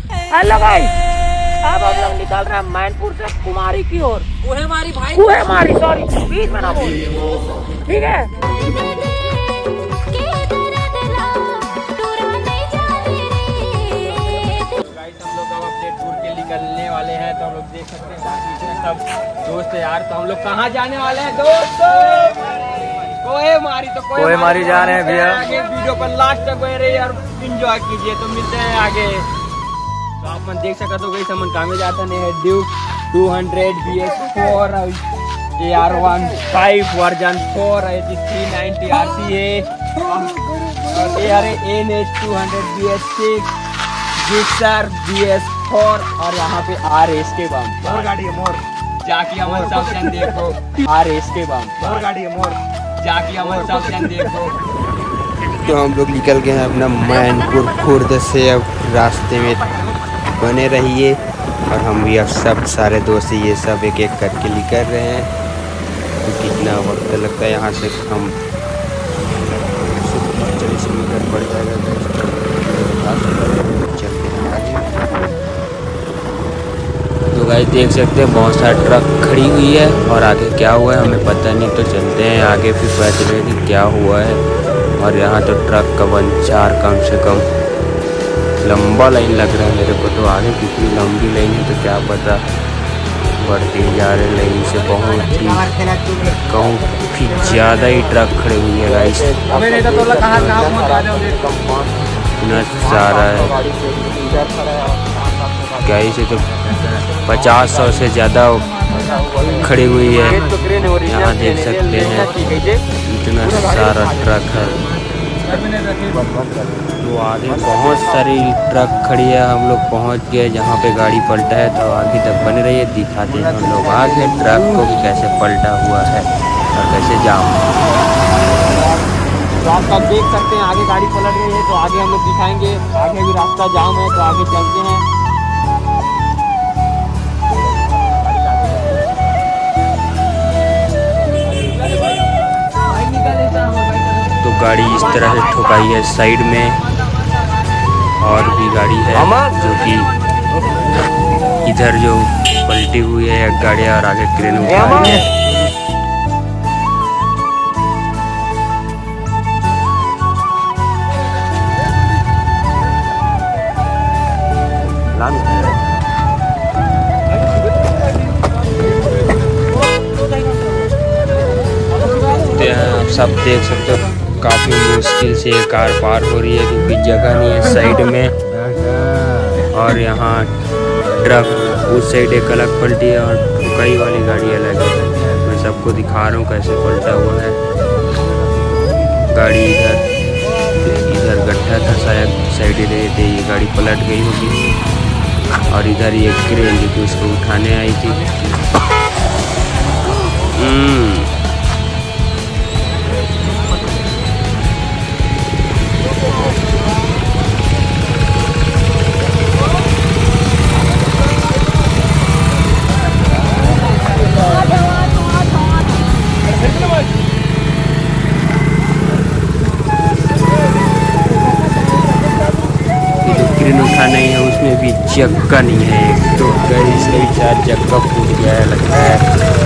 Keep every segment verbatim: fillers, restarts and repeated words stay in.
Hello guys, अब हम लोग निकल रहे हैं मैनपुर से कुमारी की ओर। कुहेमारी भाई, कुहेमारी, सॉरी बीच में ना बोल, ठीक है। हम लोग अब अपने टूर के निकलने वाले हैं, तो हम लोग देख सकते हैं बाकी सब दोस्त यार। तो हम लोग कहाँ जाने वाले हैं दोस्तों? कुहेमारी। तो कुहेमारी जा रहे हैं भैया। आगे वीडियो पर लास्ट तक बने रहिए और एंजॉय कीजिए। तो मिलते हैं आगे। तो आप मन देख सकते हो गई समन काम में जाता नहीं है Duke two hundred B S four A R one five version four eighty three ninety R C A और A R N H two hundred B S six Gixxer B S four और यहाँ पे R S के बम मोर गाड़ी है मोर जाकी अमर सब जन देखो आर एस के बम मोर गाड़ी है मोर जाकी अमर सब जन देखो। तो हम लोग निकल गए हैं अपना मैनपुर खुर्द से। अब रास्ते में बने रहिए और हम भी अब सब सारे दोस्त ये सब एक एक करके निकल रहे हैं। तो कितना वक्त लगता है यहाँ से, हम चालीस मीटर पड़ जाएगा। चलते हैं आगे। तो गाइस देख सकते हैं बहुत सारा ट्रक खड़ी हुई है और आगे क्या हुआ है हमें पता नहीं। तो चलते हैं आगे फिर पता चलेगा कि क्या हुआ है। और यहाँ तो ट्रक का चार कम से कम लंबा लाइन लग रहा है मेरे को। तो आगे कितनी लंबी लाइन है तो क्या पता, बढ़ते जा रहे लाइन से बहुत ही कहूँ फिर ज़्यादा ही ट्रक खड़े हुई है गाइस। इतना सारा है गाइस, तो पचास सौ से ज़्यादा खड़ी हुई है। यहाँ देख सकते हैं इतना सारा ट्रक है। तो आगे बहुत सारी ट्रक खड़ी है। हम लोग पहुँच गए जहाँ पे गाड़ी पलटा है। तो आगे तक बने रहिए, दिखाते हैं हम लोग आगे ट्रक को भी कैसे पलटा हुआ है और कैसे जाम। तो आप सब देख सकते हैं आगे गाड़ी पलट गई है। तो आगे हम लोग दिखाएंगे, आगे भी रास्ता जाम है। तो आगे चलते हैं। तो गाड़ी इस तरह से ठुकाई है साइड में, और भी गाड़ी है जो कि इधर जो पलटी हुई है एक गाड़ी और आगे क्रेन उठा रही है। आप सब देख सकते हो काफ़ी मुश्किल से ये कार पार हो रही है क्योंकि जगह नहीं है साइड में। और यहाँ ट्रक उस साइड एक अलग पलटी है और ठुकाई वाली गाड़ी अलग है। मैं सबको दिखा रहा हूँ कैसे पलटा हुआ है। गाड़ी इधर इधर गड्ढा था शायद, साइड रहे थे, ये गाड़ी पलट गई होगी। और इधर ये क्रेन जो कि उसको उठाने आई थी। नहीं है उसमें भी चक्का नहीं है। एक तो इसका भी चार चक्का फूट गया है लगता है।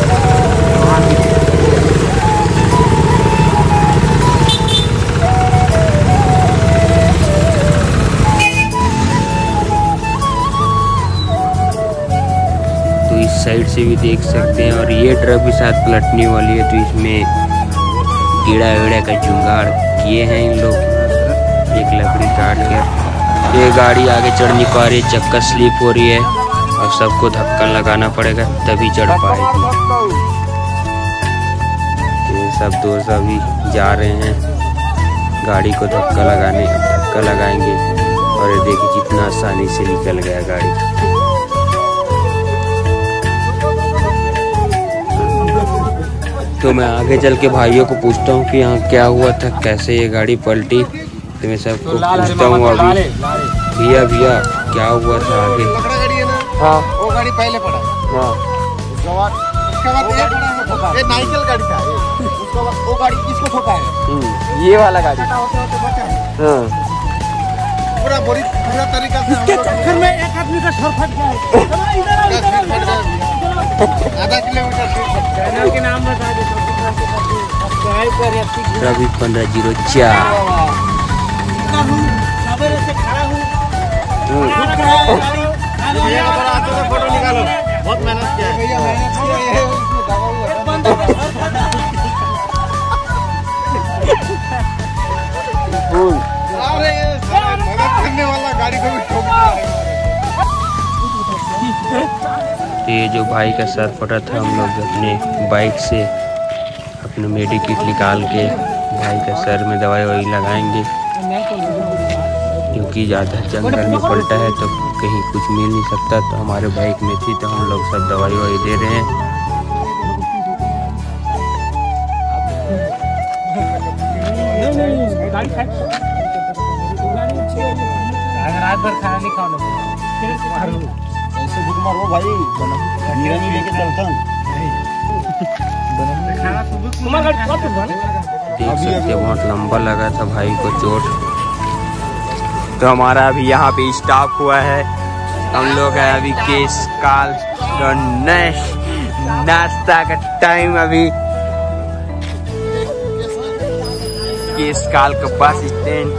तो इस साइड से भी देख सकते हैं। और ये ट्रक भी साथ पलटने वाली है। तो इसमें कीड़ा वीड़ा का जुगाड़ किए हैं इन लोग, एक लकड़ी काट के। ये गाड़ी आगे चढ़ नहीं पा रही, चक्का स्लिप हो रही है और सबको धक्का लगाना पड़ेगा तभी चढ़ पाएगी। ये सब दोस्त अभी जा रहे हैं गाड़ी को धक्का लगाने, धक्का लगाएंगे। और ये देखिए कितना आसानी से निकल गया गाड़ी। तो मैं आगे चल के भाइयों को पूछता हूँ कि यहाँ क्या हुआ था, कैसे ये गाड़ी पलटी। तो मैं सबको पूछता हूँ अभी, भैया भैया क्या हुआ था आगे? हाँ वो गाड़ी पहले पड़ा। हाँ उसके बाद उसके बाद ये पड़ा, ये नाइकल गाड़ी था। उसके बाद वो गाड़ी किसको ठोका है? ये वाला गाड़ी। हाँ पूरा पूरी पूरा तरीका से इसके चक्कर में एक ट्रैफिक पंद्रह जीरो चार। फोटो निकालो, बहुत मेहनत किया है। मदद करने वाला गाड़ी को भी ठोक तो ये जो भाई का सर फटा था, हम लोग अपने बाइक से अपने मेडिकिट निकाल के भाई का सर में दवाई ववाई लगाएंगे, क्योंकि ज़्यादा जंगल में पलटा है तो कहीं कुछ मिल नहीं सकता। तो हमारे बाइक में थी तो हम लोग सब दवाई ववाई दे रहे हैं। रात भर खाना नहीं खाओ ऐसे भूख मारो भाई, नीरा नहीं लेके चलता हूँ। देख सकते बहुत लंबा लगा था भाई को चोट। तो हमारा अभी यहाँ पे स्टॉप हुआ है, हम लोग है अभी केस काल तो नाश्ता का टाइम। अभी केस काल का बस स्टैंड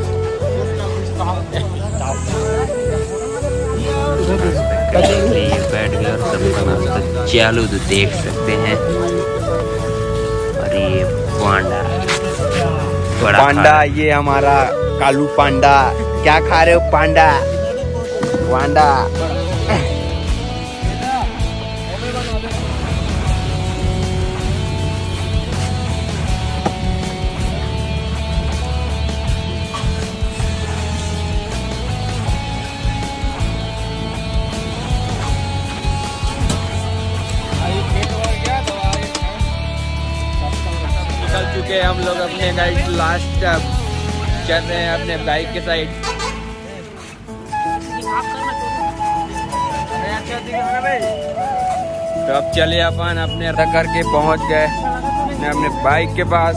बैठ गए और सबका नाश्ता चालू तो देख सकते हैं। और ये पांडा पांडा ये हमारा कालू पांडा, क्या खा रहे हो पांडा? पांडा निकल चुके हैं हम लोग अपने गाइड लास्ट चल रहे हैं अपने बाइक के साइड। तो अब चले अपन अपने रख करके पहुंच गए अपने बाइक के पास।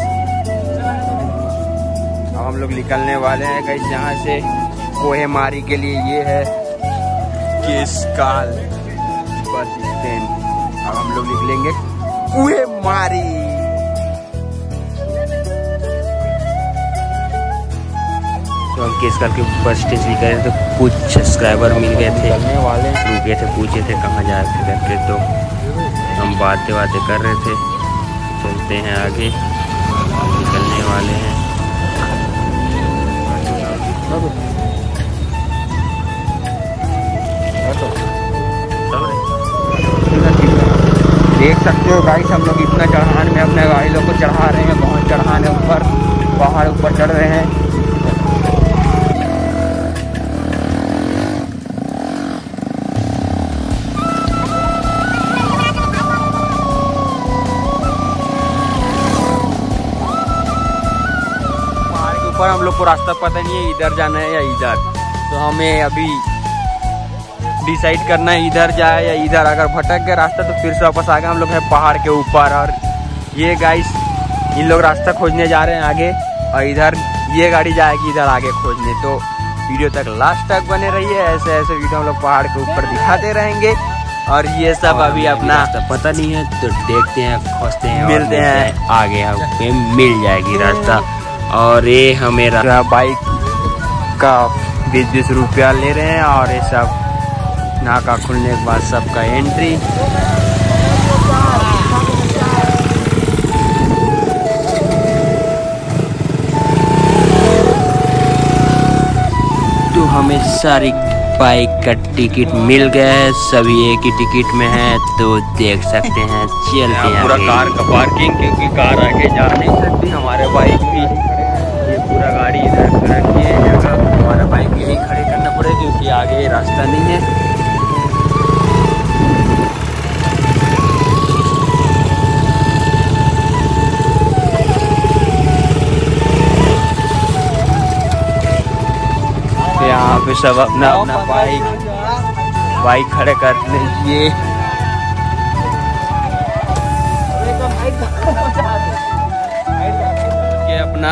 अब हम लोग निकलने वाले हैं गाइस यहाँ से कोहेमारी के लिए। ये है केसकाल बस स्टैंड। अब हम लोग निकलेंगे कोहेमारी। तो हम केसकाल के बस स्टेशन गए तो कुछ सब्सक्राइबर मिल गए थे, रुके थे, पूछे थे कहाँ जा रहे करके। तो हम बातें बातें कर रहे थे, चलते हैं आगे, निकलने वाले हैं। देख सकते हो गाइस हम लोग इतना चढ़ान में अपने गाड़ी लोग को चढ़ा रहे हैं, बहुत चढ़ान है, ऊपर पहाड़ ऊपर चढ़ रहे हैं। पर हम लोग को रास्ता पता नहीं है इधर जाना है या इधर, तो हमें अभी डिसाइड करना है इधर जाए या इधर। अगर भटक गए रास्ता तो फिर से वापस आ गए। हम लोग हैं पहाड़ के ऊपर और ये गाइस इन लोग रास्ता खोजने जा रहे हैं आगे, और इधर ये गाड़ी जाएगी इधर आगे खोजने। तो वीडियो तक लास्ट तक बने रहिए, ऐसे ऐसे वीडियो हम लोग पहाड़ के ऊपर दिखाते रहेंगे। और ये सब अभी अपना पता नहीं है तो देखते हैं, खोजते हैं, मिलते हैं आगे, पे मिल जाएगी रास्ता। और ये हमें बाइक का बीस बीस रुपया ले रहे हैं और ये सब नाका खुलने के बाद सबका एंट्री। तो हमें सारी बाइक का टिकट मिल गया है, सभी एक ही टिकट में है। तो देख सकते हैं, चलते हैं पूरा कार का पार्किंग, क्योंकि कार आगे जा नहीं सकती, हमारे बाइक भी ये पूरा गाड़ी इधर रखी है जगह, हमारा बाइक यही खड़े करना पड़ेगा क्योंकि आगे रास्ता नहीं है। यहाँ पे सब अपना अपना बाइक बाइक खड़े कर लीजिए। ये अपना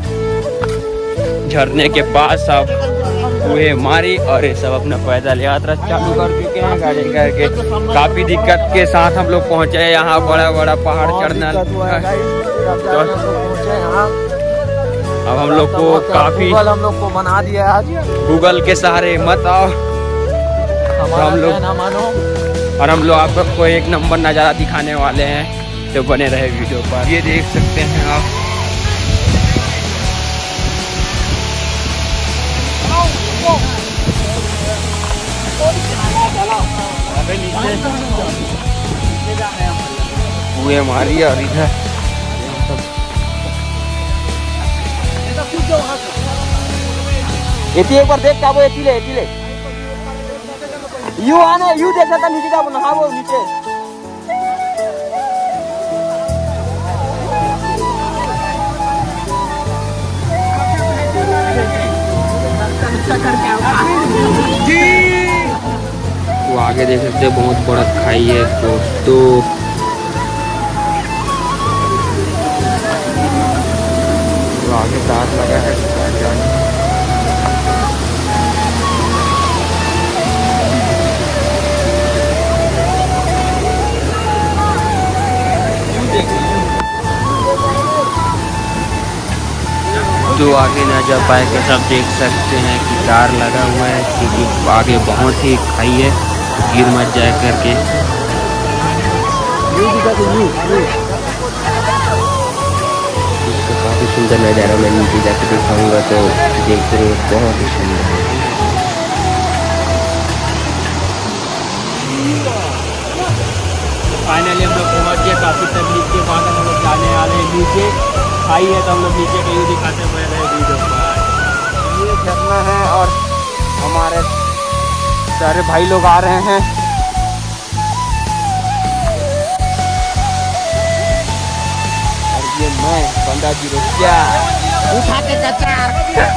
झरने के पास अब कोहेमारी और ये सब अपना पैदल यात्रा चालू कर चुके हैं गाड़ी करके। काफी दिक्कत के साथ हम लोग पहुंचे यहाँ, बड़ा बड़ा पहाड़ चढ़ना। तो पहुंचे यहाँ। अब हम लोग को काफी गूगल हम लोग को बना दिया आज, गूगल के सहारे मत आओ। हमारा हम लोग कहना मानो। और हम लोग आपको एक नंबर नज़ारा दिखाने वाले हैं, तो बने रहे वीडियो पर। ये देख सकते हैं आप, कुएं मारी और इधर एती एक बार देख का वो एती ले एती ले यू आने यू देख सकता नीचे का ना वो नीचे वो आगे देख सकते हैं, बहुत बड़ा खाई है दोस्तों। तो आगे तार लगा है जाने। तो आगे ना जा पाए के सब देख सकते हैं कि तार लगा हुआ है, क्योंकि आगे बहुत ही खाई है, गिर मत जाए करके। इसका काफ़ी सुंदर नज़ारा मैं नीचे जाकर दिखाऊंगा, तो देख रहे हो बहुत ही सुंदर है। फाइनली हम लोग पहुँच गए, काफ़ी तकलीफ के बाद हम लोग जाने वाले हैं नीचे। खाई है तो हम लोग नीचे कहीं दिखाते हुए रहे वीडियो पर। ये झरना है और हमारे सारे भाई लोग आ रहे हैं। और ये मैं पंद्रह जीरो क्या उठा के कचरा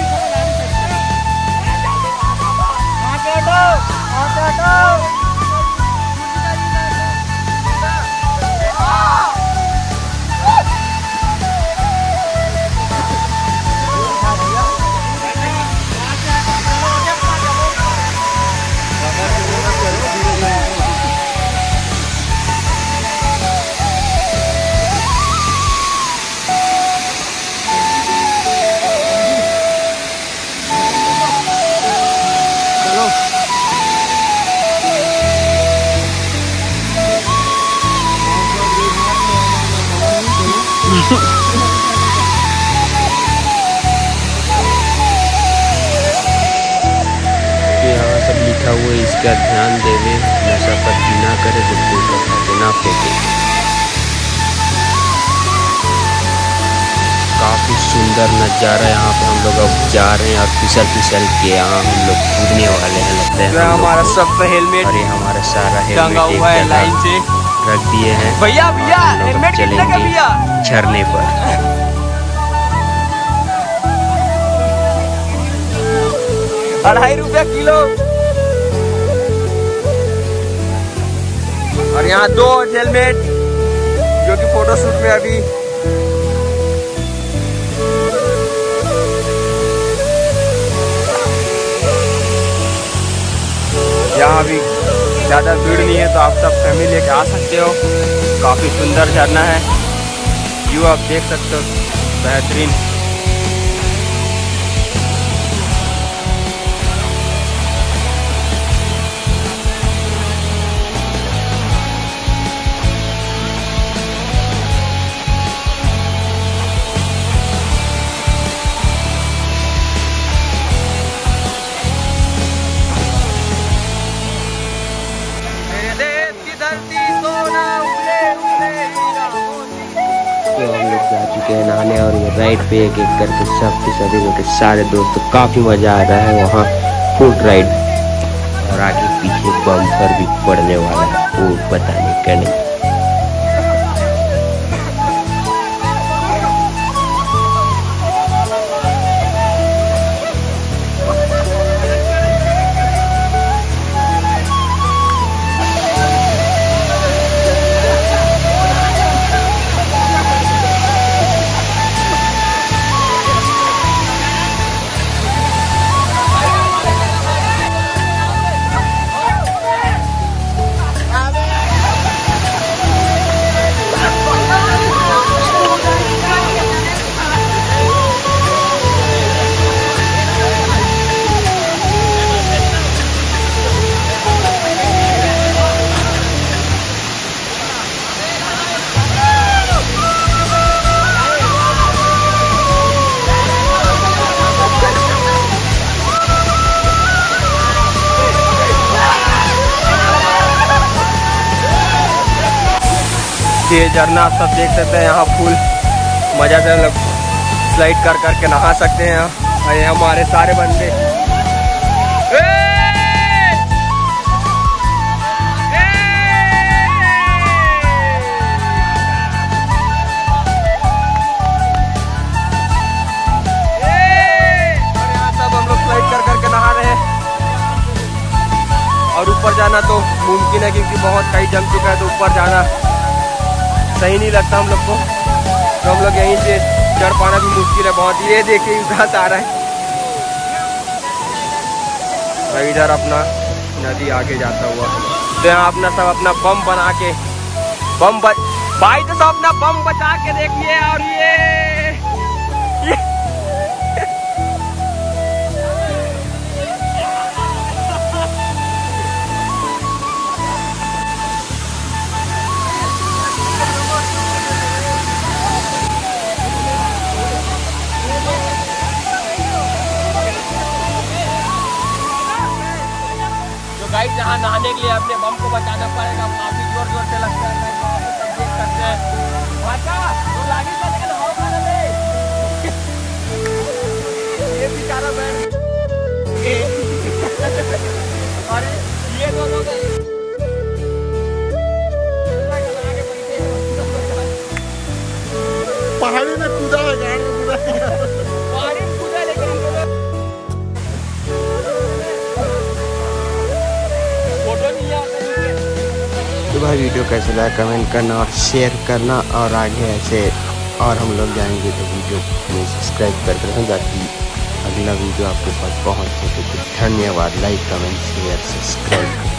यहाँ सब लिखा हुआ है, इसका ध्यान देवे, नशा पत्ती ना करे, बिल्कुल उठा के ना फेंके। काफी सुंदर नज़ारा यहाँ पे हम लोग अब जा रहे हैं और फिसल फिसल के यहाँ हम लोग कूदने वाले हैं, लगता है। हमारा सब हेलमेट और ये हमारा सारा हेलमेट एक जगह रख दिए हैं। भैया भैया हेलमेट चलेंगे झरने पर। अढ़ाई रुपया किलो। और यहाँ दो हेलमेट जो कि फोटो शूट में अभी यहाँ भी ज़्यादा भीड़ नहीं है, तो आप सब फैमिली लेके आ सकते हो। काफ़ी सुंदर झरना है, व्यू आप देख सकते हो, बेहतरीन। तो हम लोग जा चुके हैं नहाने, और ये राइड पे एक एक करके सब के सभी के सारे दोस्तों काफ़ी मज़ा आ रहा है वहाँ फुट राइड। और आगे पीछे बम्पर भी पड़ने वाला है, वो पता नहीं क्या नहीं। ये झरना आप सब देख सकते हैं। यहाँ फुल मजा से लोग स्लाइड कर करके नहा सकते हैं। और ये हमारे सारे बंदे और ऊपर जाना तो मुमकिन है क्योंकि बहुत कहीं जम चुका है, तो ऊपर जाना सही नहीं लगता हम लोग को, तो हम लोग यहीं से चढ़ पाना भी मुश्किल है बहुत। ये देखिए घास आ रहा है, इधर अपना नदी आगे जाता हुआ। तो यहाँ अपना सब अपना बम बना के बम ब... भाई तो सब अपना बम बचा के देखिए। और ये, ये... गाइस यहाँ नहाने के लिए अपने बम को बचाना पड़ेगा, काफी जोर जोर से लगता है। देख सकते हैं तो लागी तो हो ये बेचारा मैं अरे ये दोनों पहाड़ी में कूदा है, पहाड़ी में कूदा लेकिन तो भाई वीडियो कैसे लगा कमेंट करना और शेयर करना, और आगे ऐसे और हम लोग जाएंगे तो वीडियो में सब्सक्राइब कर देना ताकि अगला वीडियो आपके पास पहुंच सके। तो धन्यवाद, लाइक कमेंट शेयर सब्सक्राइब।